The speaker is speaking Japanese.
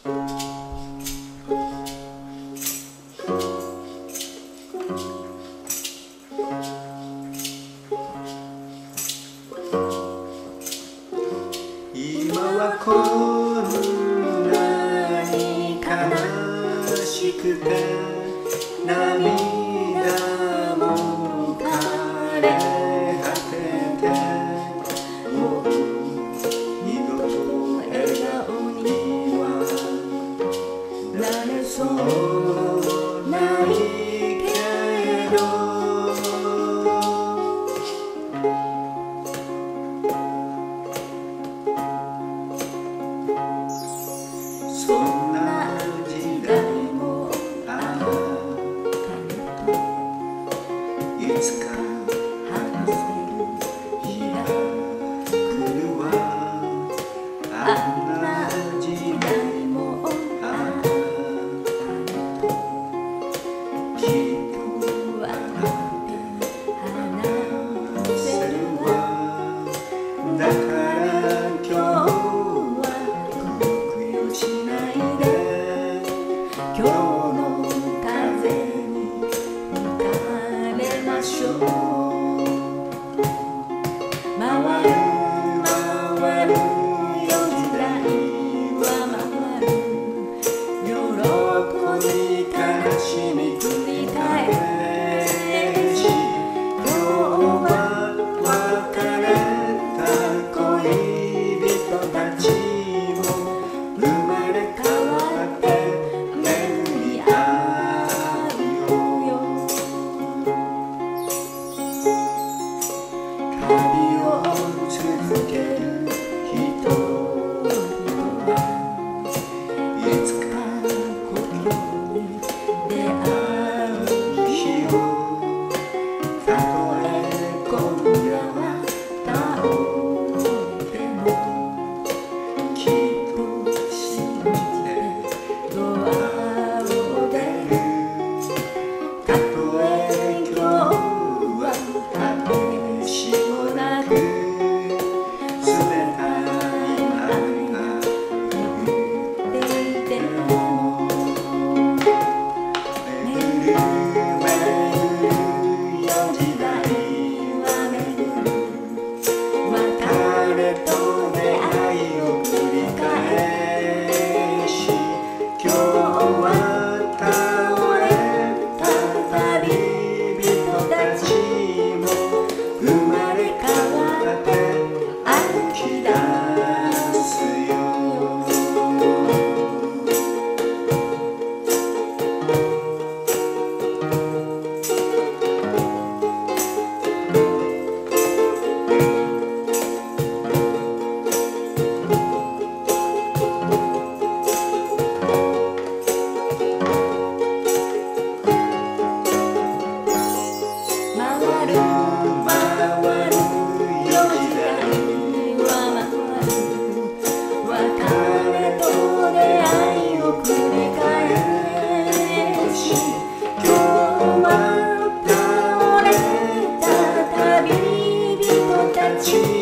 今はこんなに悲しくて涙も枯れ果ててもう二度と笑顔にはなれそうないけどそんな時代もあったいつか話せる日が来るわあんな時代もあったきっと笑って話せるわだから今日はくよくよしないで今日の風に吹かれましょう回る回るよ時代は回る喜び悲しみ繰り返し今日は別れた恋人たちも生まれ変わって巡り合うよ旅を続ける人々はいつか故郷に出会う日をたとえ今夜は倒れてもきっと信じてドアを出るたとえ今日は果てしもなく冷たい雨が降っていても巡る巡るよ時代は巡る別れと出会いを繰り返し今日は倒れた旅人たちも生まれ変わって歩き出すよ回る回るよ時代は回る別れと出会いを繰り返し今日は倒れた旅人たち